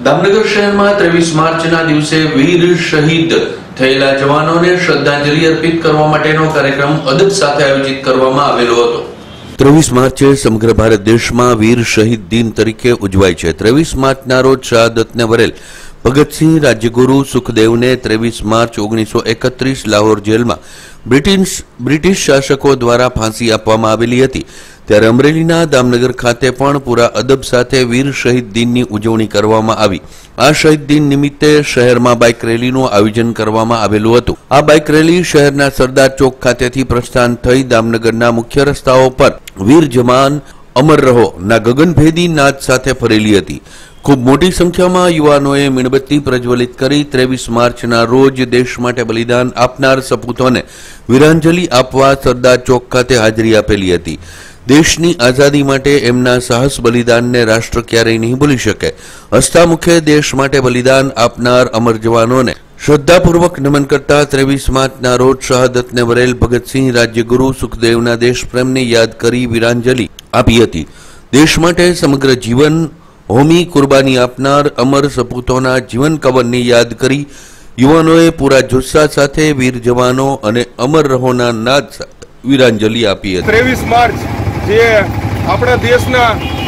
દામનગર શહેરમાં 23 માર્ચના દિવસે વીર શહીદ થયેલા જવાનોને શ્રદ્ધાંજલિ અર્પિત કરવા માટેનો કાર્યક્રમ અદબ સાથે આયોજિત કરવામાં આવેલો હતો। 23 માર્ચે સમગ્ર ભારત દેશમાં વીર શહીદ દિન તરીકે ઉજવાય છે। 23 માર્ચના રોજ શહાદતને વરેલ ભગતસિંહ રાજ્યગુરુ સુખદેવને 23 માર્ચ 1931 લાહોર જેલમાં બ્રિટિશ શાસકો દ્વારા ફાંસી આપવામાં આવેલી હતી। ત્યારે અમરેલીના દામનગર ખાતે પણ પૂરા અદબ સાથે વીર શહીદ દિનની ઉજવણી કરવામાં આવી। આ શહીદ દિન નિમિત્તે શહેરમાં બાઇક રેલીનું આયોજન કરવામાં આવેલું હતું। આ બાઇક રેલી શહેરના સરદાર ચોક ખાતેથી પ્રસ્થાન થઈ દામનગરના મુખ્ય રસ્તાઓ પર વીર જવાન અમર રહો ના ગગનભેદી નાદ સાથે ફરેલી હતી। ખૂબ મોટી સંખ્યામાં યુવાનોએ મીણબત્તી પ્રજ્વલિત કરી 23 માર્ચના રોજ દેશ માટે બલિદાન આપનાર સપૂતોને વીરાંજલિ આપવા સરદાર ચોક ખાતે હાજરી આપેલી હતી। દેશની આઝાદી માટે એમના સાહસ બલિદાનને રાષ્ટ્ર ક્યારેય નહીં ભૂલી શકે। હસતા મુખે દેશ માટે બલિદાન આપનાર અમર જવાનોને શ્રદ્ધાપૂર્વક નમન કરતા 23 માર્ચના રોજ શહાદતને વરેલ ભગતસિંહ રાજ્યગુરુ સુખદેવના દેશપ્રેમને યાદ કરી વીરાંજલિ આપી હતી। દેશ માટે સમગ્ર જીવન હોમી કુરબાની આપનાર અમર સપૂતોના જીવન કવનને યાદ કરી યુવાનોએ પૂરા જુસ્સા સાથે વીર જવાનો અને અમર રહોના નાદ સાથે વીરાંજલિ આપી હતી। 23 માર્ચ જે આપણા દેશના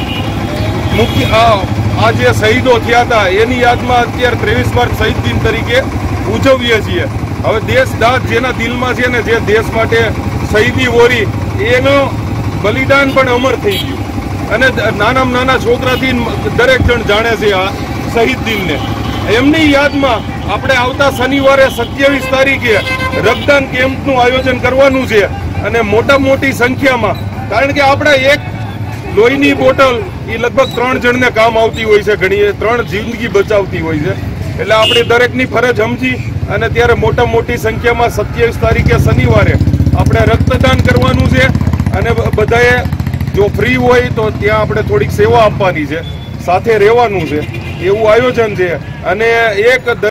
મુખ્ય આ જે શહીદો થયા હતા એની યાદમાં અત્યારે 23 માર્ચ શહીદ દિન તરીકે ઉજવીએ છીએ। હવે દેશદાદ જેના દિલમાં છે ને, જે દેશ માટે શહીદી વોરી, એનું બલિદાન પણ અમર થઈ ગયું અને નાનામાં નાના છોકરાથી દરેક જણ જાણે છે આ શહીદ દિનને। એમની યાદમાં આપણે આવતા શનિવારે 27 તારીખે રક્તદાન કેમ્પનું આયોજન કરવાનું છે અને મોટી સંખ્યામાં, કારણ કે આપણે એક લોહીની બોટલ એ લગભગ 3 જણને કામ આવતી હોય છે, ઘણી 3 જિંદગી બચાવતી હોય છે। એટલે આપણે દરેકની ફરજ સમજી અને ત્યારે મોટી સંખ્યામાં 27 તારીખે શનિવારે આપણે રક્તદાન કરવાનું છે અને બધાએ જો ફ્રી હોય તો ત્યાં આપણે થોડીક સેવા આપવાની છે, સાથે રહેવાનું છે, એવું આયોજન છે। અને એક